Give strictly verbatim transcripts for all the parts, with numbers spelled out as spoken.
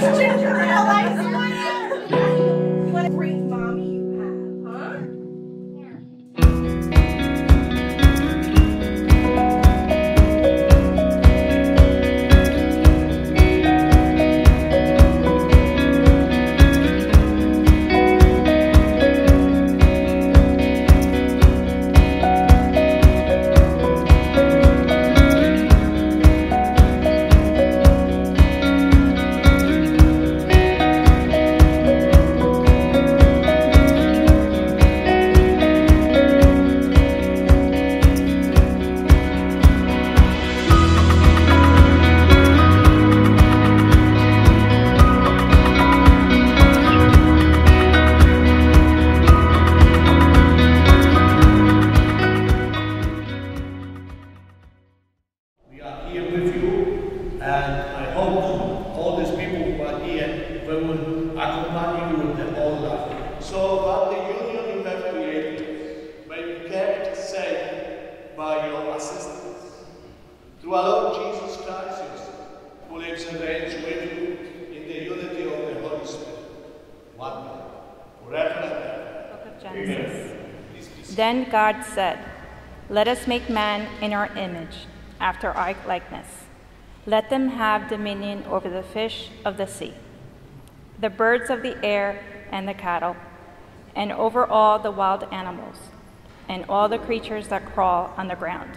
ginger ale ice cream. What a great mommy you have, huh? Then God said, "Let us make man in our image, after our likeness. Let them have dominion over the fish of the sea, the birds of the air and the cattle, and over all the wild animals, and all the creatures that crawl on the ground."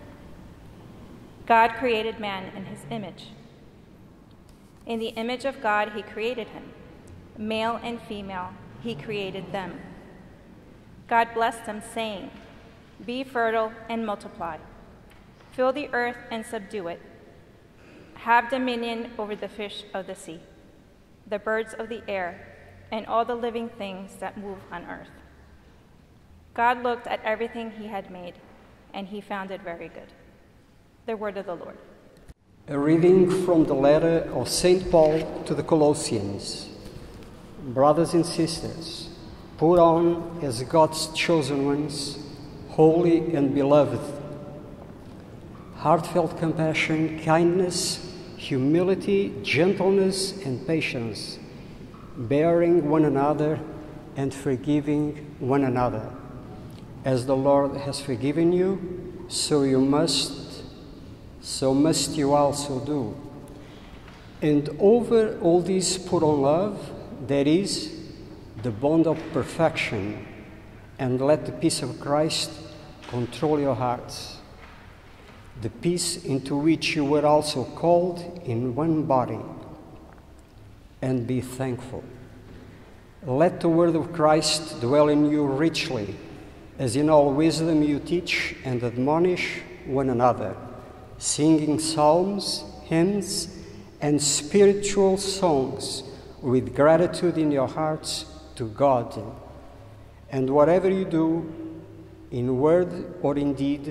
God created man in his image. In the image of God he created him. Male and female he created them. God blessed them, saying, "Be fertile and multiply. Fill the earth and subdue it. Have dominion over the fish of the sea, the birds of the air, and all the living things that move on earth." God looked at everything he had made, and he found it very good. The word of the Lord. A reading from the letter of Saint Paul to the Colossians. Brothers and sisters, put on as God's chosen ones, holy and beloved, heartfelt compassion, kindness, humility, gentleness, and patience, bearing one another and forgiving one another. As the Lord has forgiven you, so you must, so must you also do. And over all this put on love, that is, the bond of perfection, and let the peace of Christ control your hearts, the peace into which you were also called in one body, and be thankful. Let the word of Christ dwell in you richly, as in all wisdom you teach and admonish one another, singing psalms, hymns, and spiritual songs with gratitude in your hearts to God. And whatever you do, in word or in deed,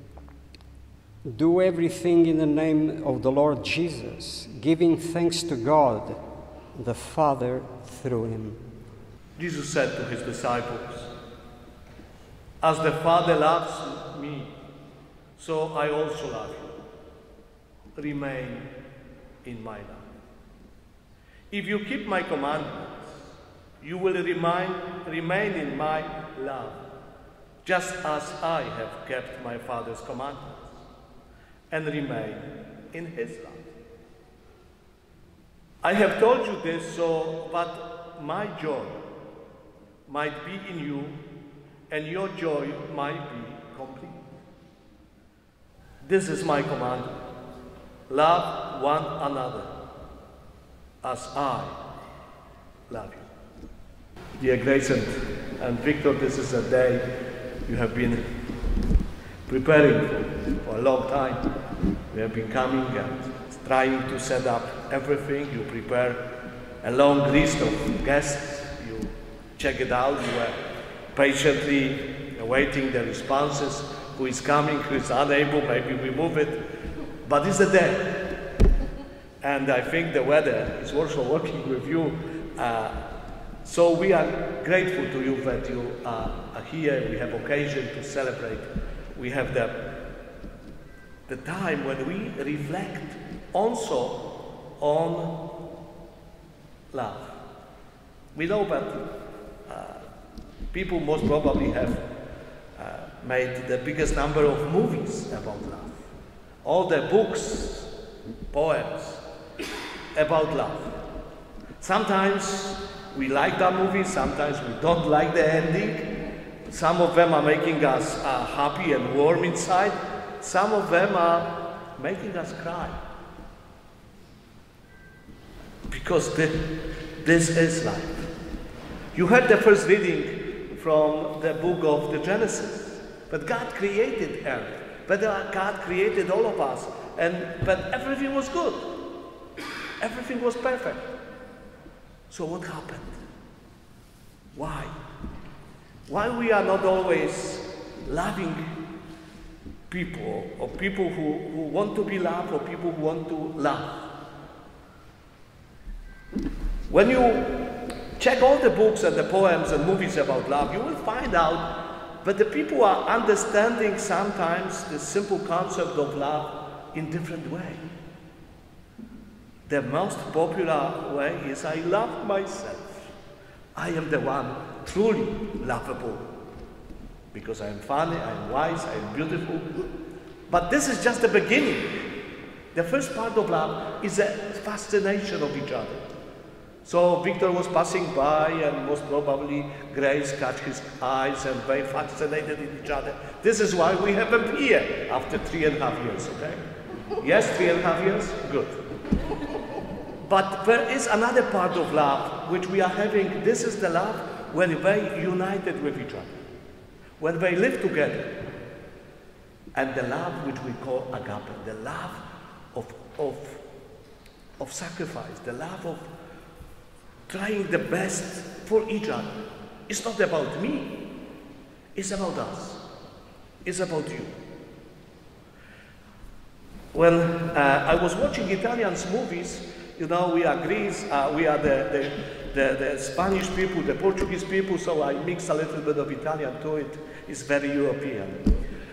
do everything in the name of the Lord Jesus, giving thanks to God, the Father, through him. Jesus said to his disciples, "As the Father loves me, so I also love you. Remain in my love. If you keep my commandments, you will remain, remain in my love, just as I have kept my Father's commandments and remain in his love. I have told you this so that my joy might be in you and your joy might be complete. This is my commandment: love one another as I love you." Dear Grace and, and Victor, this is a day you have been preparing for, for a long time. We have been coming and trying to set up everything. You prepare a long list of guests. You check it out. You were patiently awaiting the responses. Who is coming, who is unable, maybe we move it. But it's a day. And I think the weather is also working with you. Uh, So we are grateful to you that you are, are here. We have occasion to celebrate. We have the, the time when we reflect also on love. We know that uh, people most probably have uh, made the biggest number of movies about love. All the books, poems about love. Sometimes we like that movie, sometimes we don't like the ending. Some of them are making us uh, happy and warm inside. Some of them are making us cry. Because the, this is life. You heard the first reading from the book of the Genesis. But God created earth. But God created all of us. And, but everything was good. Everything was perfect. So what happened? Why? Why we are not always loving people, or people who, who want to be loved, or people who want to love? When you check all the books and the poems and movies about love, you will find out that the people are understanding sometimes the simple concept of love in different way. The most popular way is, I love myself. I am the one truly lovable. Because I am funny, I am wise, I am beautiful. But this is just the beginning. The first part of love is a fascination of each other. So Victor was passing by, and most probably Grace caught his eyes and very fascinated in each other. This is why we have them here after three and a half years, okay? Yes, three and a half years? Good. But there is another part of love which we are having. This is the love when they united with each other, when they live together. And the love which we call agape, the love of, of, of sacrifice, the love of trying the best for each other. It's not about me, it's about us, it's about you. When uh, I was watching Italian movies, you know, we are Greece, uh, we are the, the, the, the Spanish people, the Portuguese people, so I mix a little bit of Italian to it. It's very European.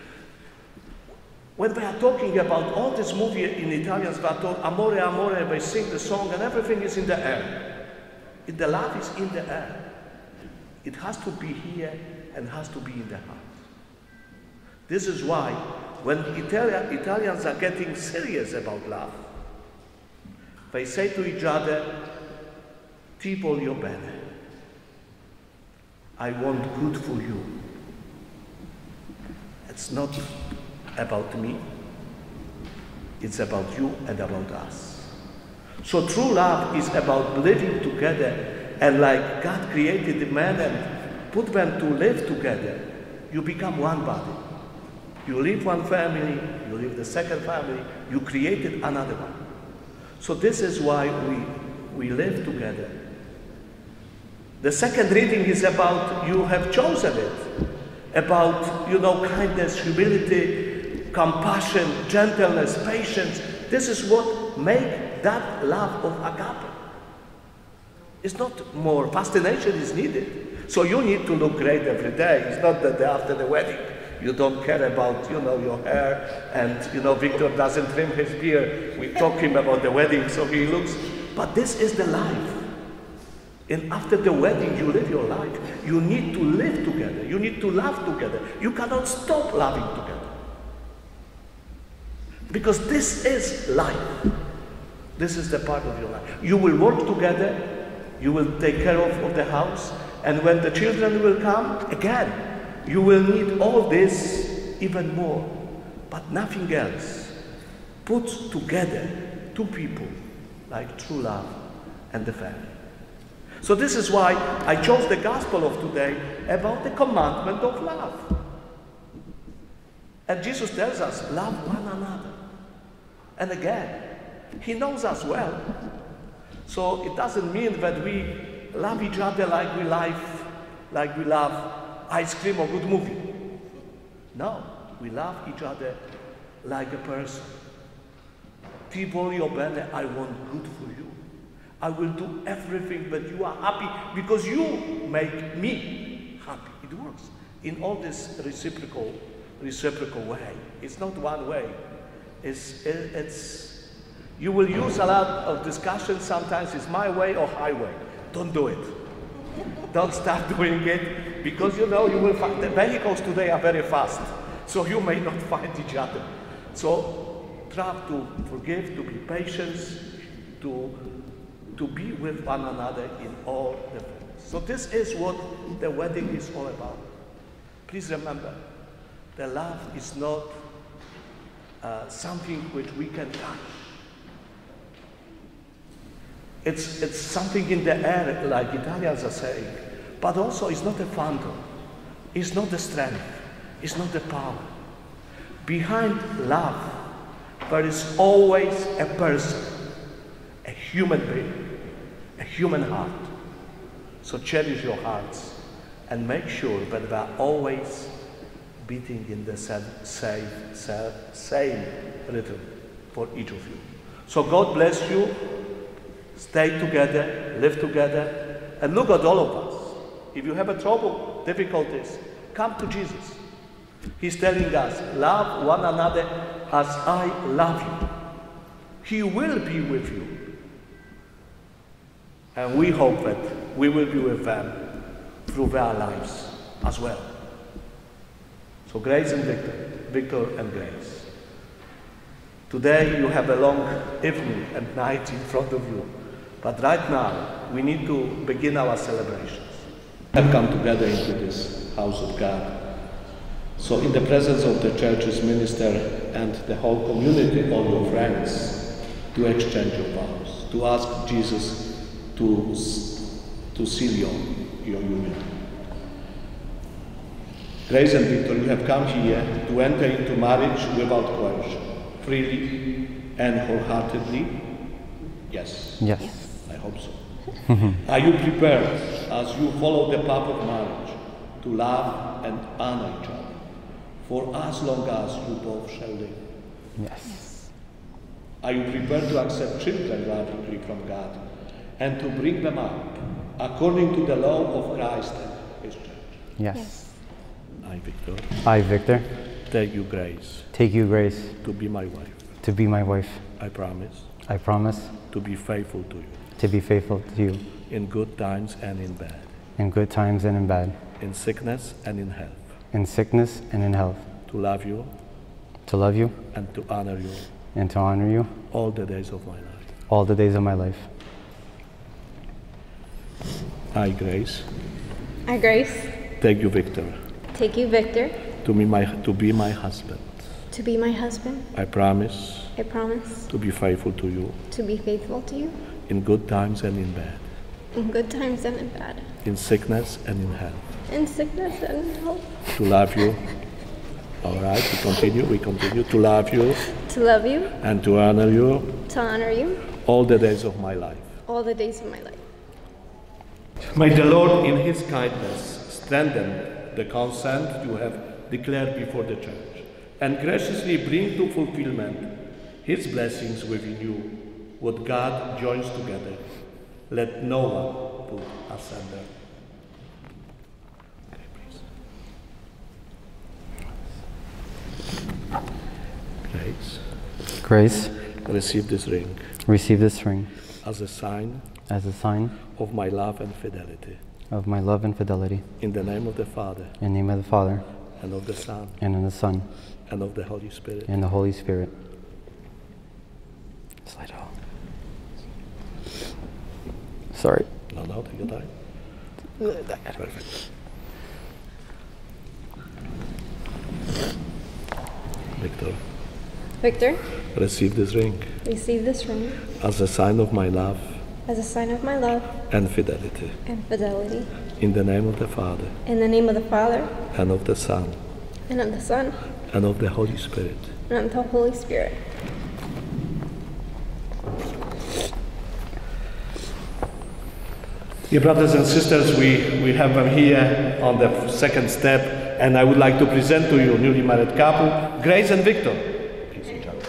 When they are talking about all this movie in Italian, they are told, amore, amore, they sing the song and everything is in the air. The love is in the air. It has to be here and has to be in the heart. This is why when Italia, Italians are getting serious about love, they say to each other, ti voglio bene. I want good for you. It's not about me. It's about you and about us. So true love is about living together, and like God created the man and put them to live together, you become one body. You leave one family, you leave the second family, you created another one. So this is why we, we live together. The second reading is about you have chosen it, about, you know, kindness, humility, compassion, gentleness, patience. This is what makes that love of agape. It's not more. Fascination is needed. So you need to look great every day. It's not that after the wedding you don't care about, you know, your hair, and, you know, Victor doesn't trim his beard. We talk him about the wedding, so he looks. But this is the life. And after the wedding, you live your life. You need to live together. You need to love together. You cannot stop loving together. Because this is life. This is the part of your life. You will work together, you will take care of, of the house, and when the children will come, again, you will need all this even more, but nothing else. Put together two people like true love and the family. So this is why I chose the gospel of today about the commandment of love. And Jesus tells us, love one another. And again, he knows us well. So it doesn't mean that we love each other like we love, like we love ice cream or good movie. No, we love each other like a person. Ti voglio bene, I want good for you. I will do everything that you are happy because you make me happy. It works in all this reciprocal, reciprocal way. It's not one way. It's, it's, You will use a lot of discussion. Sometimes it's my way or highway. Don't do it. Don't start doing it, because you know you will find the vehicles today are very fast, so you may not find each other. So try to forgive, to be patient, to to be with one another in all the things. So this is what the wedding is all about. Please remember, the love is not uh, something which we can touch. It's, it's something in the air, like Italians are saying, but also it's not a phantom. It's not the strength. It's not the power. Behind love, there is always a person, a human being, a human heart. So cherish your hearts and make sure that they are always beating in the same, same, same rhythm for each of you. So God bless you. Stay together, live together, and look at all of us. If you have a trouble, difficulties, come to Jesus. He's telling us, love one another as I love you. He will be with you. And we hope that we will be with them through their lives as well. So Grace and Victor, Victor and Grace. Today you have a long evening and night in front of you. But right now, we need to begin our celebrations. We have come together into this house of God. So in the presence of the church's minister and the whole community, all your friends, to exchange your vows, to ask Jesus to, to seal your, your union. Grace and Victor, you have come here to enter into marriage without coercion, freely and wholeheartedly. Yes. Yes. I hope so. Are you prepared, as you follow the path of marriage, to love and honor each other for as long as you both shall live? Yes. Are you prepared to accept children radically from God and to bring them up according to the law of Christ and His church? Yes. Yes. I, Victor. I, Victor. Take you, Grace. Take you, Grace. To be my wife. To be my wife. I promise. I promise. To be faithful to you. To be faithful to you. In good times and in bad. In good times and in bad. In sickness and in health. In sickness and in health. To love you. To love you. And to honor you. And to honor you. All the days of my life. All the days of my life. I, Grace. I, Grace. Take you, Victor. Take you, Victor. To be my, to be my husband. To be my husband. I promise. I promise. To be faithful to you. To be faithful to you. In good times and in bad. In good times and in bad. In sickness and in health. In sickness and in health. To love you. All right, we continue, we continue. To love you. To love you. And to honor you. To honor you. All the days of my life. All the days of my life. May the Lord in His kindness strengthen the consent you have declared before the church and graciously bring to fulfillment His blessings within you. What God joins together, let no one put asunder. Okay, please. Grace. Grace. Receive this ring. Receive this ring. As a sign. As a sign. Of my love and fidelity. Of my love and fidelity. In the name of the Father. In the name of the Father. And of the Son. And of the Son. And of the Holy Spirit. And the Holy Spirit. Slide off. Sorry. No, no, take your time. Perfect. Victor. Victor. Receive this ring. Receive this ring. As a sign of my love. As a sign of my love. And fidelity. And fidelity. In the name of the Father. In the name of the Father. And of the Son. And of the Son. And of the Holy Spirit. And of the Holy Spirit. Dear brothers and sisters, we, we have them here on the second step, and I would like to present to you newly married couple, Grace and Victor. Please, each other.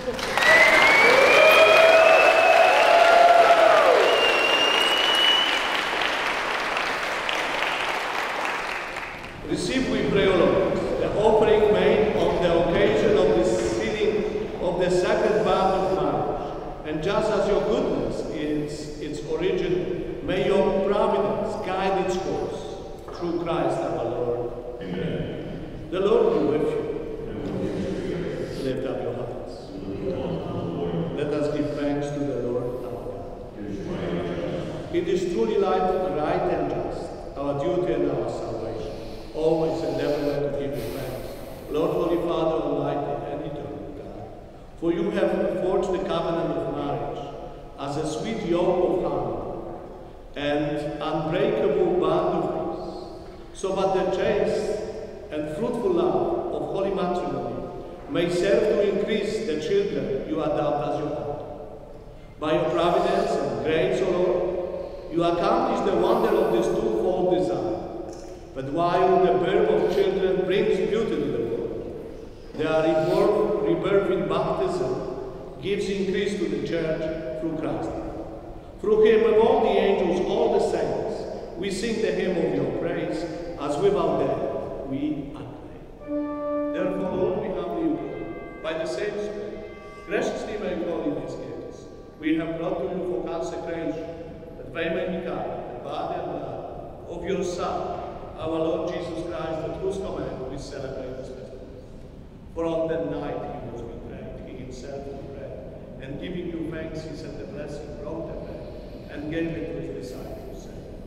Receive, we pray, O Lord, the offering made on the occasion of the sealing of the sacred vow of marriage, and just as your goodness is its origin, may your providence guide its course through Christ our Lord. Amen. The Lord be with you. Lift up your hearts. Let us give thanks to the Lord our God. It is truly right, right and just, our duty and our salvation, always and everywhere to give you thanks, Lord, Holy Father, Almighty and Eternal God. For you have forged the covenant of marriage as a sweet yoke of harmony and unbreakable bond of peace, so that the chaste and fruitful love of holy matrimony may serve to increase the children you adopt as your own. By your providence and grace, O Lord, you accomplish the wonder of this twofold design. But while the birth of children brings beauty to the world, their rebirth, rebirth in baptism gives increase to the church through Christ. Through him, of all the angels, all the saints, we sing the hymn of your praise, as without them we acclaim. Therefore, Lord, we humbly pray, by the same Spirit, graciously may call in these gifts we have brought to you for consecration, that they may become the body and blood of your Son, our Lord Jesus Christ, at whose command we celebrate this festival. For on that night he was betrayed, he himself took bread, and giving you thanks, he said the blessing, broke the bread, and gave it to his disciples, saying,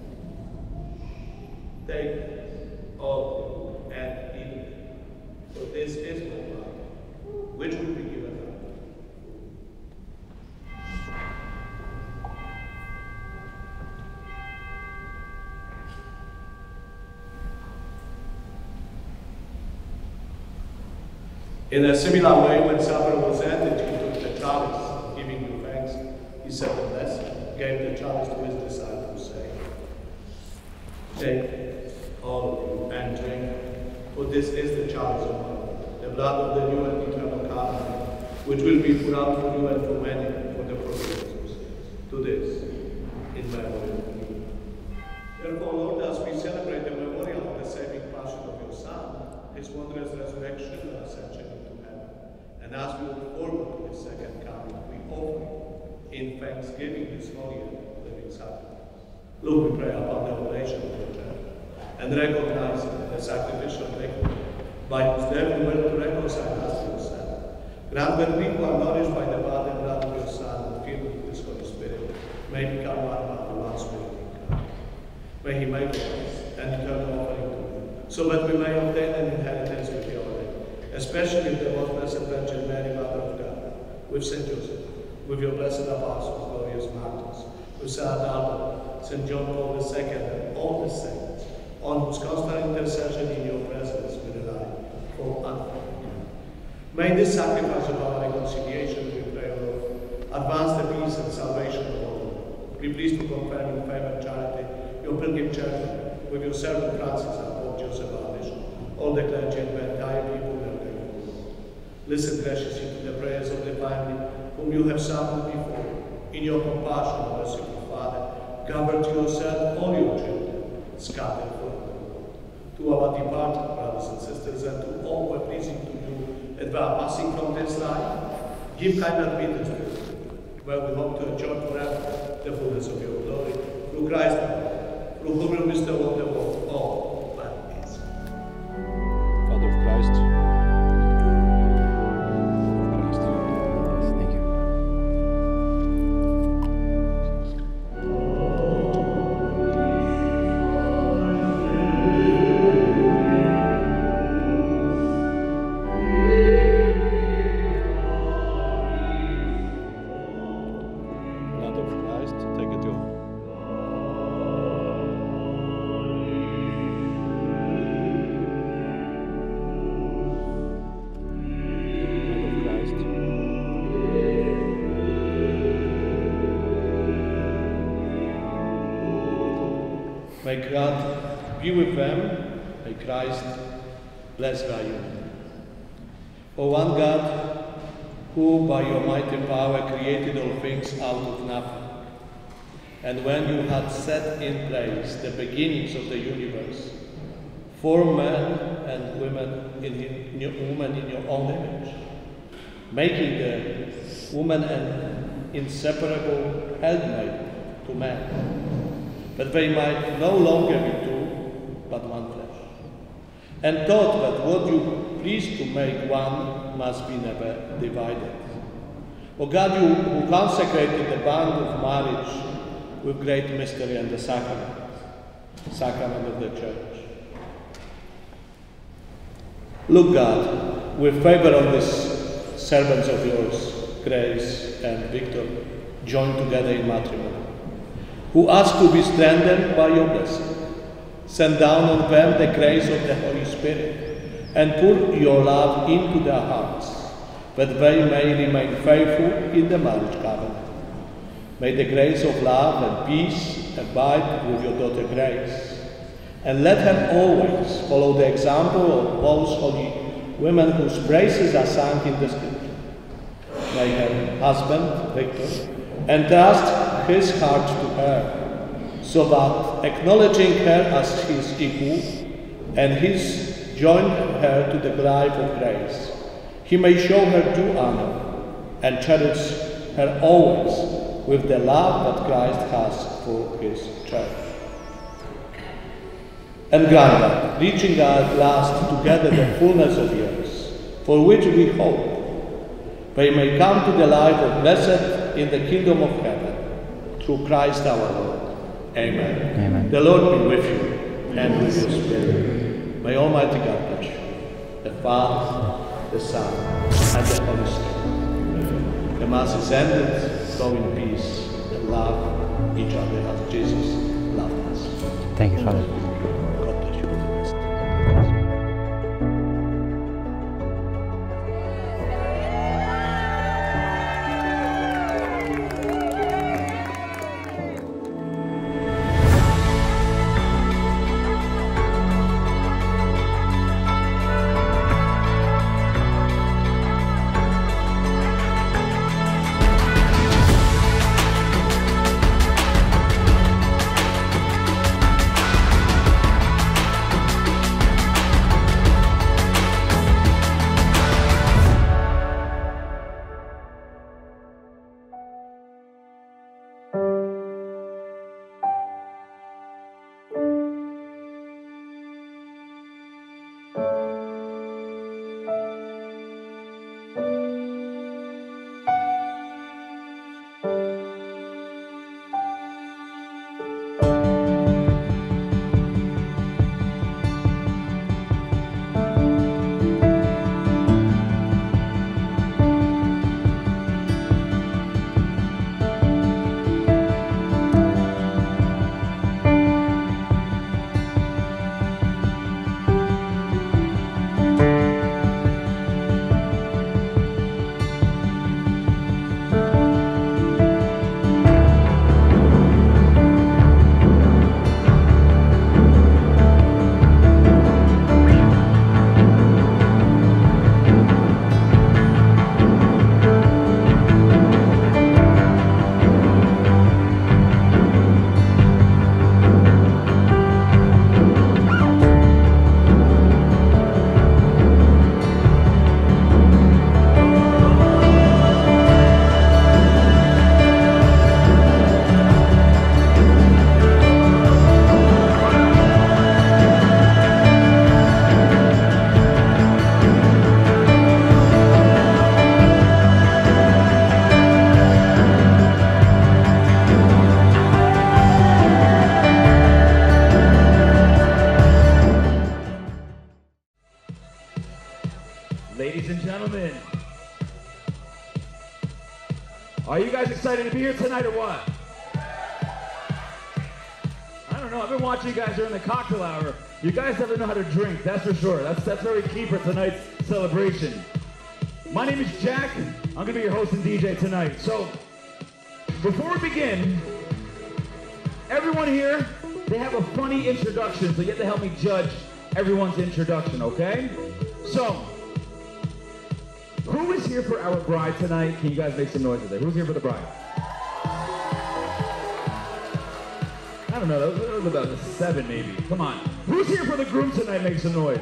"Take it, all of you, and eat it, for this is my body, which will be given up." In a similar way, when supper was ended, he took the chalice, giving you thanks, he said the blessing, gave the chalice to his disciples, saying, "Take, all of you, and drink, for this is the chalice of my blood, the blood of the new and eternal covenant, which will be poured out for you and for many for the forgiveness of sins. Do this in memory of me." Therefore, Lord, as we celebrate the memorial of the saving passion of your Son, his wondrous resurrection and ascension into heaven, and as we look forward to his second coming, we offer in thanksgiving this holy and living sacrifice. Lord, we pray upon the oblation of your church, and recognize the sacrificial victory by whose death you will to reconcile us to yourself. Grant that we who are nourished by the body and blood of your Son and filled with his Holy Spirit may become one body, one spirit in Christ. May he make us an eternal offering to you, so that we may obtain an inheritance with your name, especially with the most blessed Virgin Mary, Mother of God, with Saint Joseph, with your blessed apostles, glorious martyrs, with Saint Albert, Saint John Paul the Second, and all the saints, on whose constant intercession in your presence we rely for unforgiveness. May this sacrifice of our reconciliation, we pray, O Lord, advance the peace and salvation of all. Be pleased to confirm in favour and charity your pilgrim church with your servant Francis and Pope Joseph our Bishop, all the clergy and the entire people who are grateful. Listen graciously to the prayers of the family whom you have summoned before. In your compassion, merciful Father, gather to yourself all your children, scattered throughout the world. To our departed brothers and sisters, and to all who are pleasing to you, and who are passing from this life, give kind admittance to you, where we hope to enjoy forever the fullness of your glory, through Christ our Lord, through whom you bestow on the world all blessings. God of Christ. Christ. Thank you. Blood of Christ, take it to May God be with them. May Christ bless thy union. O one God, who by your mighty power created all things out of nothing, and when you had set in place the beginnings of the universe, formed men and women in, in, woman in your own image, making the woman and inseparable helpmate to man, that they might no longer be two, but one flesh. And taught that what you pleased to make one must be never divided. O God, you who consecrated the bond of marriage with great mystery and the sacrament, sacrament of the Church. Look, God, with favor on these servants of yours, Grace and Victor, joined together in matrimony, who ask to be strengthened by your blessing. Send down on them the grace of the Holy Spirit, and pour your love into their hearts, that they may remain faithful in the marriage covenant. May the grace of love and peace abide with your daughter Grace, and let her always follow the example of those holy women whose praises are sung in the Scripture. May her husband, Victor, entrust his heart to her, so that, acknowledging her as his equal, and his join her to the life of grace, he may show her due honor and cherish her always with the love that Christ has for his church. And grant that, reaching at last together the fullness of years, for which we hope, they may come to the life of blessed in the kingdom of heaven, through Christ our Lord. Amen. Amen. The Lord be with you and with your spirit. May Almighty God bless you, the Father, the Son, and the Holy Spirit. The Mass is ended. Go in peace and love each other as Jesus loved us. Thank you, Father. God bless you. Ladies and gentlemen, are you guys excited to be here tonight or what? I don't know, I've been watching you guys during the cocktail hour. You guys definitely know how to drink, that's for sure. That's, that's very key for tonight's celebration. My name is Jack. I'm gonna be your host and D J tonight. So, before we begin, everyone here, they have a funny introduction, so you have to help me judge everyone's introduction, okay? So, who is here for our bride tonight? Can you guys make some noise with it? Who's here for the bride? I don't know, that was about seven maybe. Come on. Who's here for the groom tonight? Make some noise.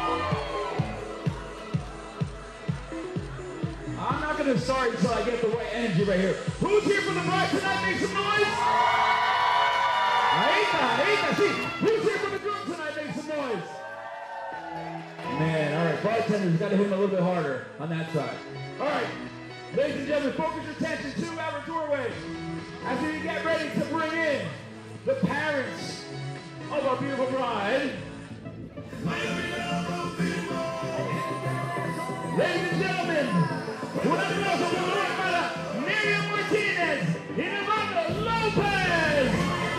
I'm not gonna start until I get the right energy right here. Who's here for the bride tonight? Make some noise. I hate that. I hate that. See, who's here for the groom tonight? Make some noise. Man, all right, bartenders, got to hit him a little bit harder on that side. All right, ladies and gentlemen, focus your attention to our doorway as we get ready to bring in the parents of our beautiful bride. Ladies and gentlemen, una aplauso por la hermana Miriam Martinez y Nirvana Lopez.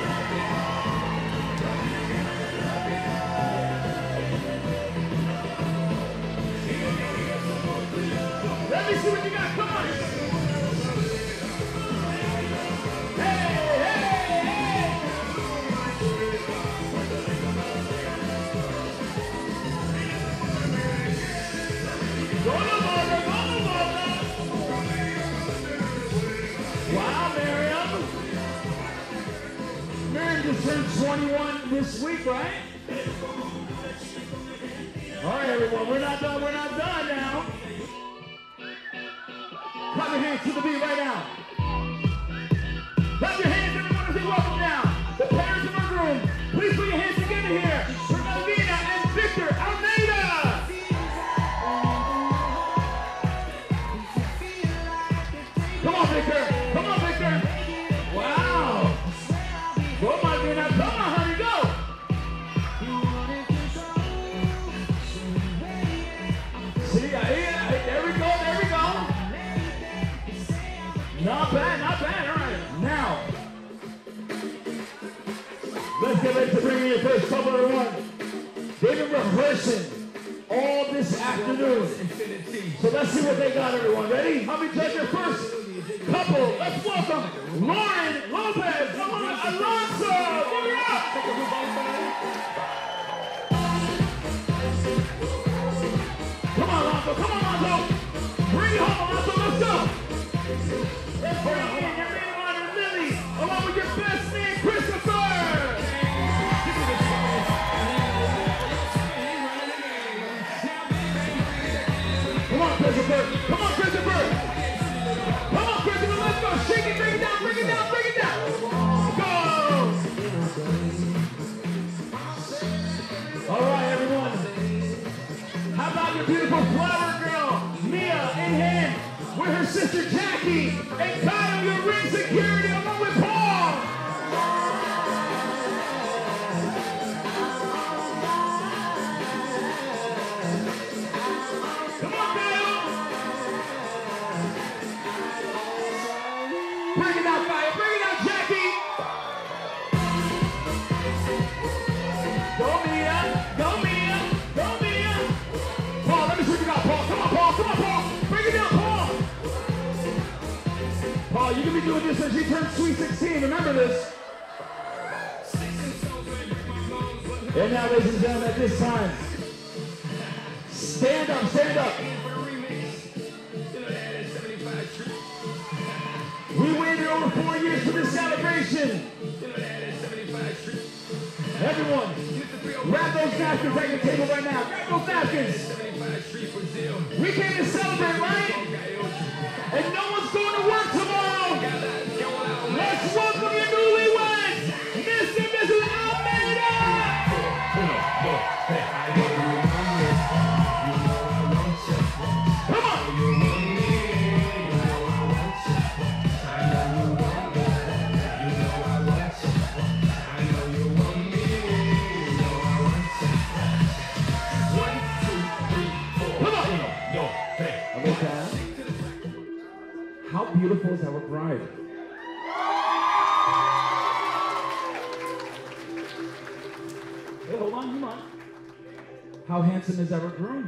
Let me see what you got. Come on. Hey, hey, hey. Go to Boulder, go to Boulder. Wow, Miriam. Miriam just turned twenty-one this week, right? All right, everyone, we're not done. We're not done now. Clap your hands to the beat right now. Clap your hands, everyone, as they welcome now the parents of our groom. Please put your hands together here for Melvina and Victor Almeida. Come on, Victor. Come on, Victor. Wow. Go, Melvina. Come on, honey, go. See, I hear. There we go. There we go. Not bad, not bad. All right, now let's get ready to bring in your first couple, everyone. They've been rehearsing all this afternoon, so let's see what they got, everyone. Ready? How many judge your first couple? Let's welcome Lauren Lopez, Lauren Alonso. Give it up. Come on, Alonso. Come on, Alonso. Bring it home, Alonso. Let's go. Let's bring in your maid of honor, Lily, along with your best man, Christopher! Come on, Christopher! Come on, Christopher! Come on, Christopher, let's go! Shake it, bring it down, bring it down, bring it down! Go! All right, everyone. How about your beautiful flower girl, Mia, in hand? With her sister Jackie and Kyle, your ring security, along with Paul. Come on, Kyle. Bring it out, Kyle. Bring it out, Jackie. Go, Mia. Go, Mia. Go, Mia. Paul, let me see what you got, Paul. Come on, Paul. Come on, Paul. Bring it down, Paul. Paul, you can be doing this as you turn sweet sixteen. Remember this. And now, ladies and gentlemen, at this time, stand up, stand up. We waited over four years for this celebration. Everyone, grab those napkins at your table right now. Grab those napkins. We came to celebrate, right? And no one's going to work tomorrow. Let's welcome your newlyweds, Mister and Missus Almeida. Come on. How beautiful is our bride? Hey, hold on, hold on. How handsome is our groom?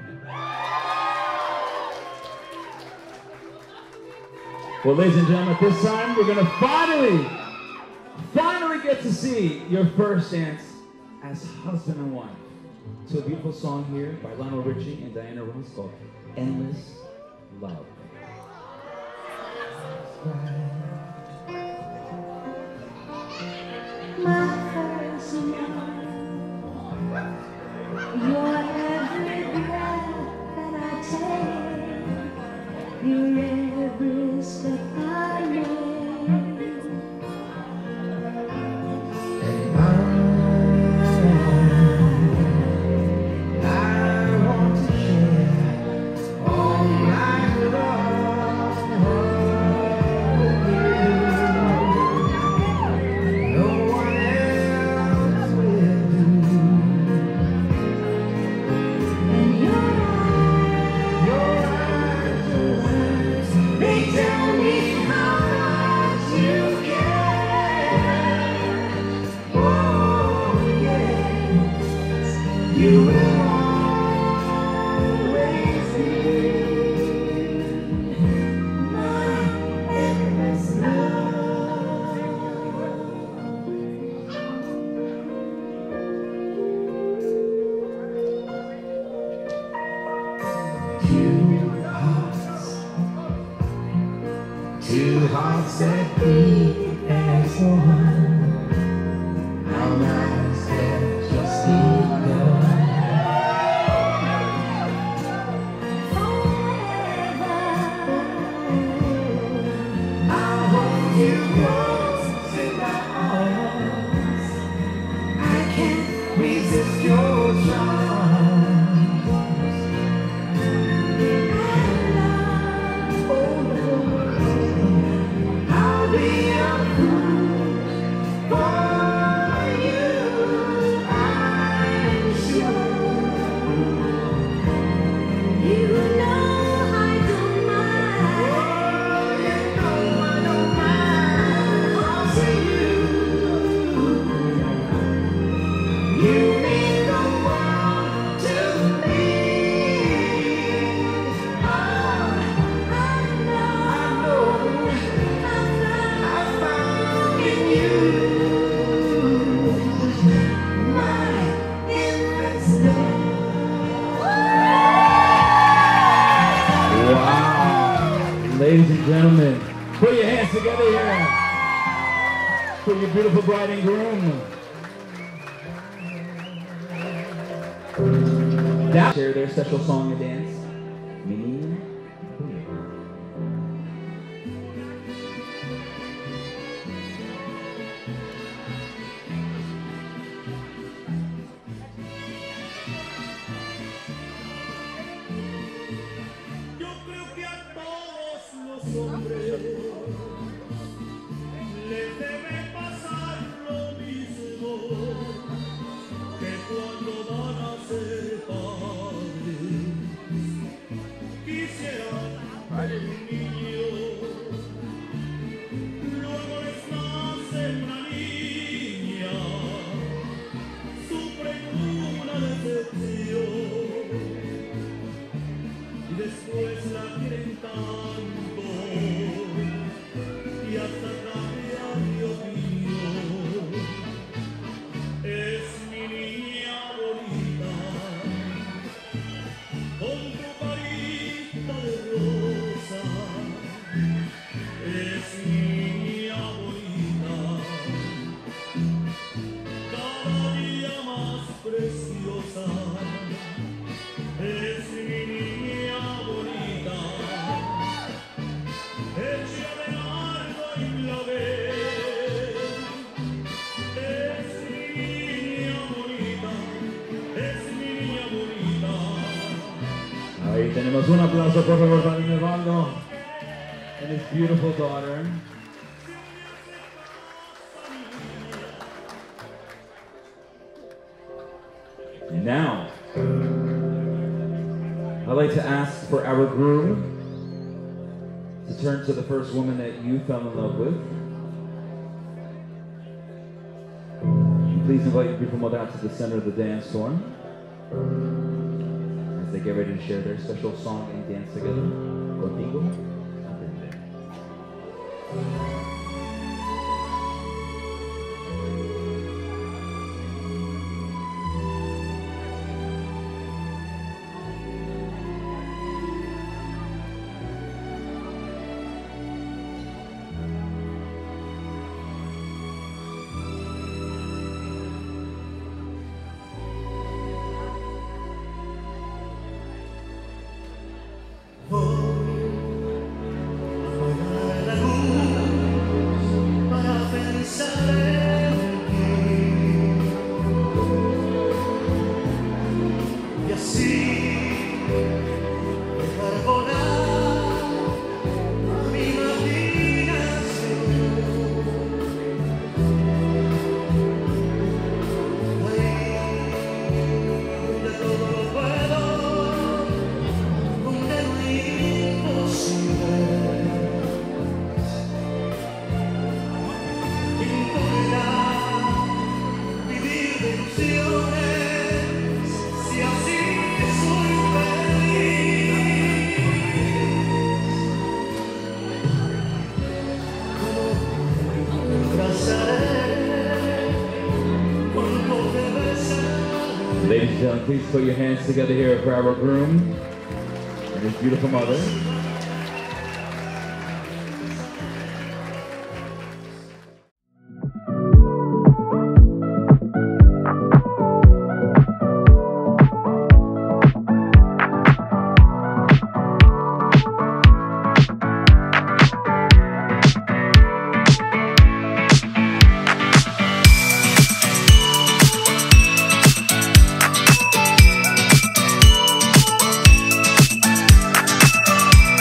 Well, ladies and gentlemen, at this time, we're going to finally, finally get to see your first dance as husband and wife to a beautiful song here by Lionel Richie and Diana Ross called Endless Love. My first love, your every breath that I take, your every step I together here for your beautiful bride and groom. That share their special song and dance. Menina. Yo creo que a todos los hombres les debe pasar lo mismo que cuando van a ser padres. Quisieran un niño, luego les nace una niña, sufren una decepción y después la quieren tanto y hasta cambiar de opinión. Es mi niña bonita, con tu carita de rosa. Es mi niña bonita, cada día más preciosa. Es mi niña bonita, hecha de nardo y clavel. Es mi niña bonita, es mi niña bonita. Ahí tenemos un aplauso por favor para Nevaldo and his beautiful daughter. And now, I'd like to ask for our groom to turn to the first woman that you fell in love with. Please invite your beautiful mother out to the center of the dance floor as they get ready to share their special song and dance together. Contigo. Ladies and gentlemen, please put your hands together here for our groom and his beautiful mother. Thank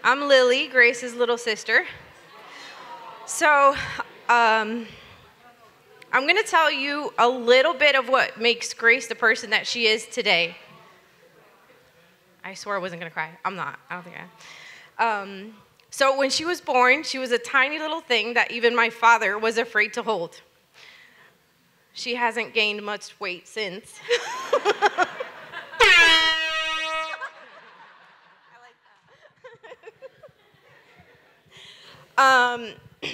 I'm Lily, Grace's little sister. So, um, I'm going to tell you a little bit of what makes Grace the person that she is today. I swore I wasn't going to cry. I'm not. I don't think I am. Um, so when she was born, she was a tiny little thing that even my father was afraid to hold. She hasn't gained much weight since. um,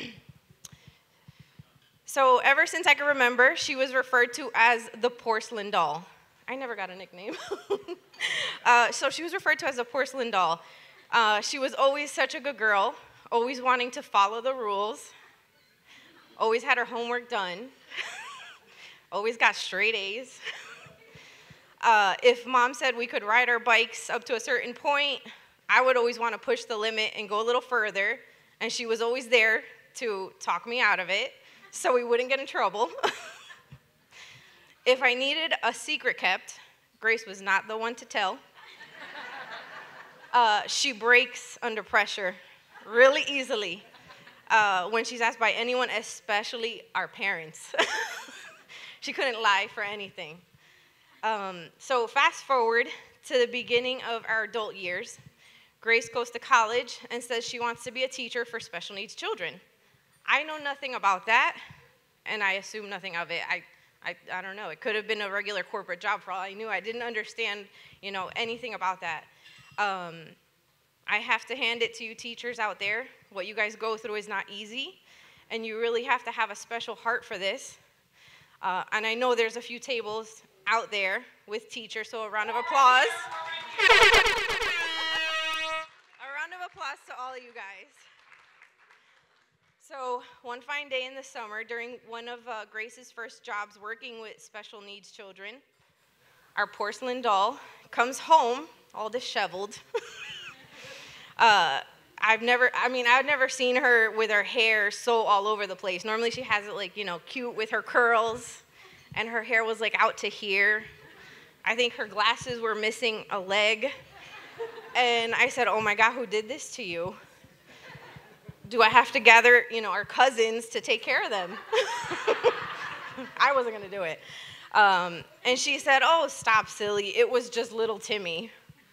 so ever since I can remember, she was referred to as the porcelain doll. I never got a nickname. uh, so she was referred to as a porcelain doll. Uh, she was always such a good girl, always wanting to follow the rules, always had her homework done, always got straight A's. Uh, if mom said we could ride our bikes up to a certain point, I would always want to push the limit and go a little further, and she was always there to talk me out of it so we wouldn't get in trouble. If I needed a secret kept, Grace was not the one to tell. Uh, she breaks under pressure really easily uh, when she's asked by anyone, especially our parents. She couldn't lie for anything. Um, so fast forward to the beginning of our adult years. Grace goes to college and says she wants to be a teacher for special needs children. I know nothing about that, and I assume nothing of it. I, I, I don't know. It could have been a regular corporate job for all I knew. I didn't understand, you know, anything about that. Um, I have to hand it to you teachers out there. What you guys go through is not easy, and you really have to have a special heart for this. Uh, and I know there's a few tables out there with teachers, so a round of applause. A round of applause to all of you guys. So one fine day in the summer, during one of uh, Grace's first jobs working with special needs children, our porcelain doll comes home all disheveled. uh, I've never, I mean, I've never seen her with her hair so all over the place. Normally she has it like, you know, cute with her curls, and her hair was like out to here. I think her glasses were missing a leg. And I said, oh my God, who did this to you? Do I have to gather, you know, our cousins to take care of them? I wasn't gonna do it. Um, and she said, oh, stop, silly. It was just little Timmy.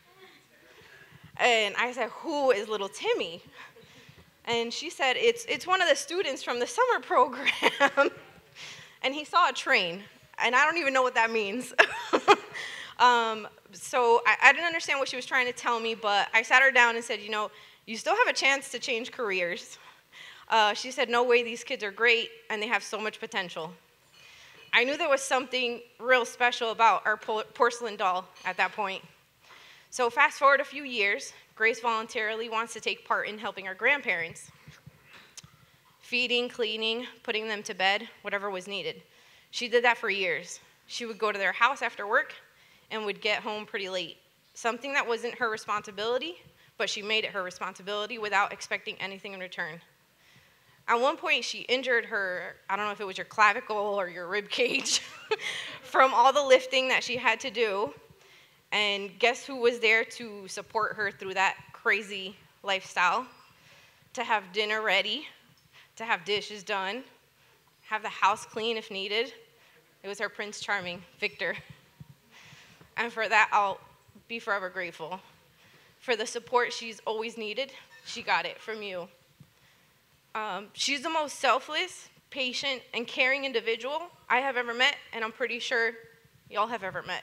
And I said, who is little Timmy? And she said, it's, it's one of the students from the summer program. And he saw a train. And I don't even know what that means. um, so I, I didn't understand what she was trying to tell me, but I sat her down and said, you know, you still have a chance to change careers. Uh, she said, no way, these kids are great, and they have so much potential. I knew there was something real special about our porcelain doll at that point. So fast forward a few years, Grace voluntarily wants to take part in helping our grandparents. Feeding, cleaning, putting them to bed, whatever was needed. She did that for years. She would go to their house after work and would get home pretty late. Something that wasn't her responsibility, but she made it her responsibility without expecting anything in return. At one point, she injured her, I don't know if it was your clavicle or your rib cage, from all the lifting that she had to do. And guess who was there to support her through that crazy lifestyle? To have dinner ready, to have dishes done, have the house clean if needed. It was her Prince Charming, Victor. And for that, I'll be forever grateful. For the support she's always needed, she got it from you. Um, she's the most selfless, patient, and caring individual I have ever met, and I'm pretty sure y'all have ever met.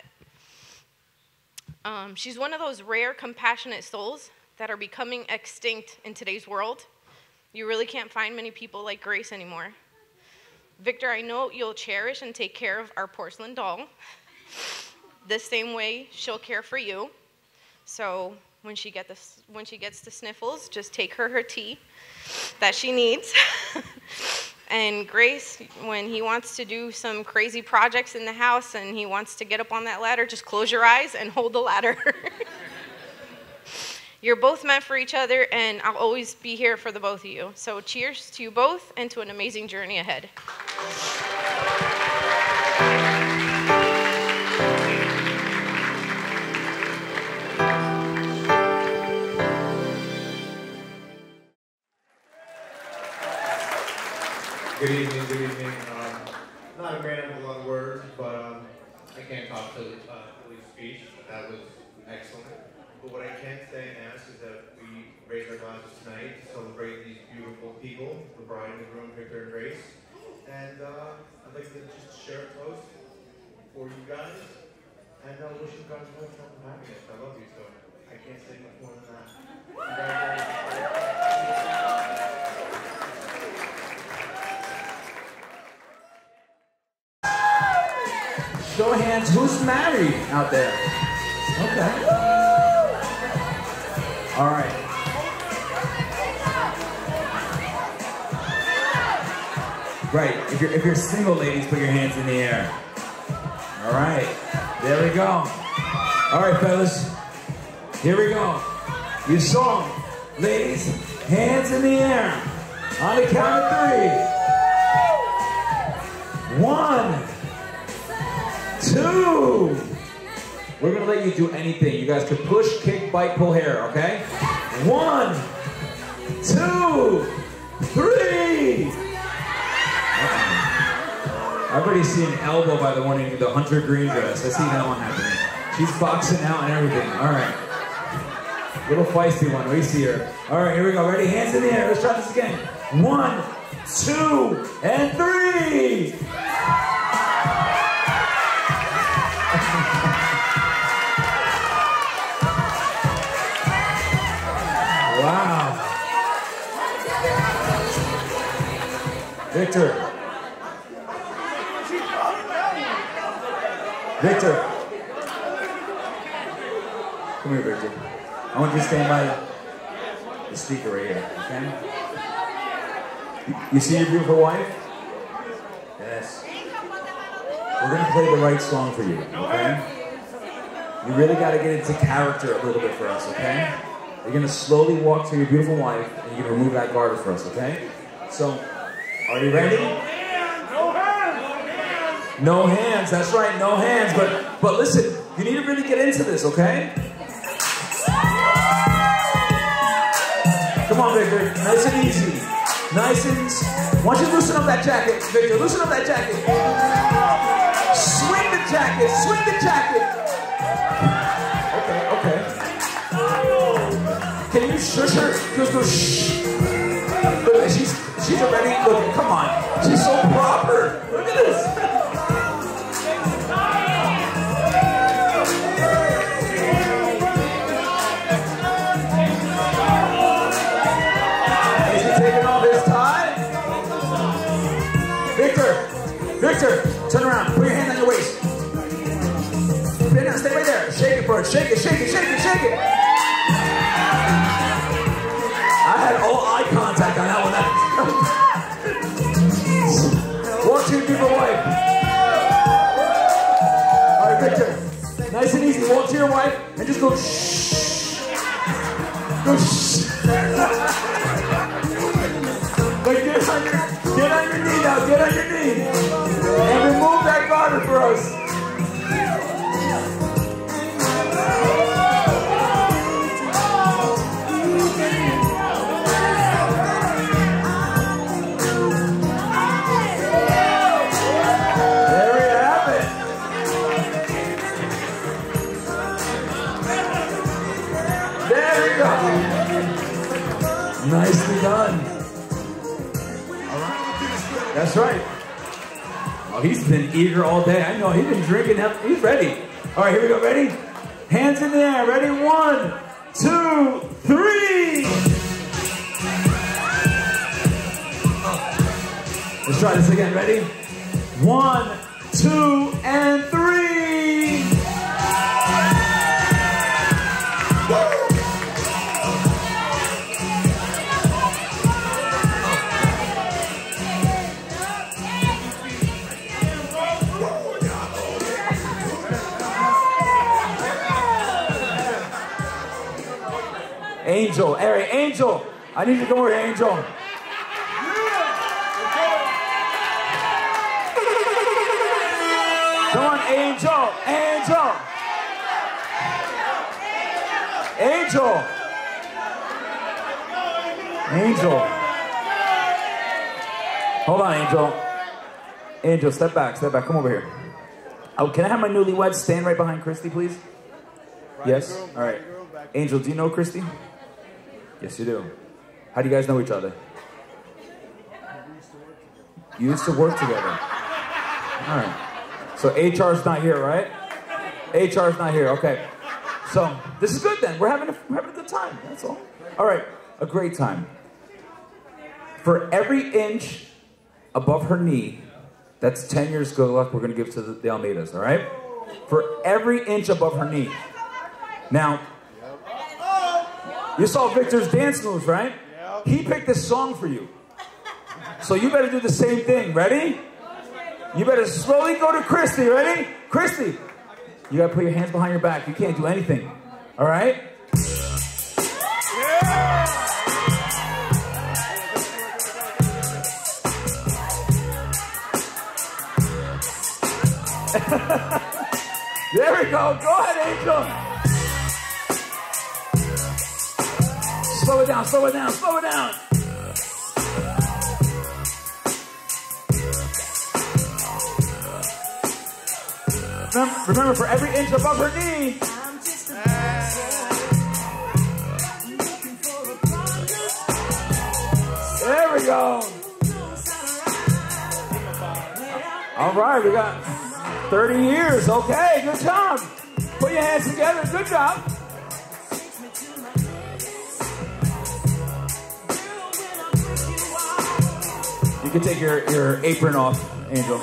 Um, she's one of those rare, compassionate souls that are becoming extinct in today's world. You really can't find many people like Grace anymore. Victor, I know you'll cherish and take care of our porcelain doll the same way she'll care for you. So when she, get the, when she gets the sniffles, just take her her tea that she needs. And Grace, when he wants to do some crazy projects in the house and he wants to get up on that ladder, just close your eyes and hold the ladder. You're both meant for each other, and I'll always be here for the both of you. So cheers to you both and to an amazing journey ahead. Good evening, good evening. Um, not a man of a lot of words, but um, I can't top Philly's uh, Philly's speech. That was excellent. But what I can say and ask is that we raise our glasses tonight to celebrate these beautiful people, the bride and the groom, Victor and Grace. And uh, I'd like to just share a toast for you guys. And I uh, wish you guys much health and happiness. I love you, so I can't say much more than that. Show of hands, who's married out there? Okay. All right. Right, if you're, if you're single, ladies, put your hands in the air. All right, there we go. All right, fellas, here we go. Your song, ladies, hands in the air. On the count of three. One. Two. We're gonna let you do anything. You guys can push, kick, bite, pull hair, okay? One, two, three. Uh-oh. I've already seen an elbow by the one in the hunter green dress. I see that one happening. She's boxing out and everything. All right. Little feisty one. We see her. All right, here we go. Ready? Hands in the air. Let's try this again. One, two, and three. Wow. Victor. Victor. Come here, Victor. I want you to stand by the speaker right here, okay? You see your beautiful wife? Yes. We're going to play the right song for you, okay? You really got to get into character a little bit for us, okay? You're going to slowly walk to your beautiful wife, and you're going to remove that garter for us, okay? So, are you ready? No hands! No hands, that's right, no hands. But, but listen, you need to really get into this, okay? Come on, Victor, nice and easy. Nice and... Why don't you loosen up that jacket, Victor? Loosen up that jacket. Swing the jacket, swing the jacket. Okay, okay. Can you shush her? Just go shh. Look, she's she's already. Look, come on. She's so proper. Look at this. Is he taking off his tie? Victor, Victor, turn around. Put your hand on your waist. Stay down, stay right there. Shake it, bird. Shake it, shake it, shake it, shake it. I had all eye contact on that one. Walk to your beautiful wife. All right, Victor. Nice and easy. Walk to your wife and just go shh. Go shh. But get on your, get on your knee now. Get on your knee. And remove that garter for us. Nicely done. All right. That's right. Oh, he's been eager all day. I know, he's been drinking. He's ready. All right, here we go. Ready? Hands in the air. Ready? One, two, three. Let's try this again. Ready? One, two, and three. Angel, Ari, Angel, I need you to go over here, Angel. Come on, Angel, Angel. Angel. Angel. Hold on, Angel. Angel, step back, step back. Come over here. Oh, can I have my newlyweds stand right behind Christy, please? Yes? All right. Angel, do you know Christy? Yes, you do. How do you guys know each other? You used to work together. All right. So H R's not here, right? H R's not here, okay. So this is good then. We're having a, we're having a good time, that's all. All right, a great time. For every inch above her knee, that's ten years good luck we're going to give to the, the Almeidas, all right? For every inch above her knee. Now, you saw Victor's dance moves, right? He picked this song for you. So you better do the same thing. Ready? You better slowly go to Christy. Ready? Christy, you got to put your hands behind your back. You can't do anything. All right? There we go. Go ahead, Angel. Slow it down, slow it down, slow it down. Remember, remember, for every inch above her knee. There we go. All right, we got thirty years. Okay, good job. Put your hands together. Good job. You can take your, your apron off, Angel.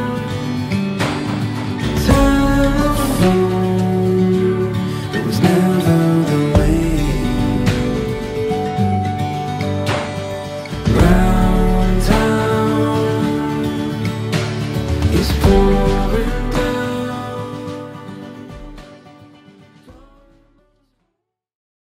There was never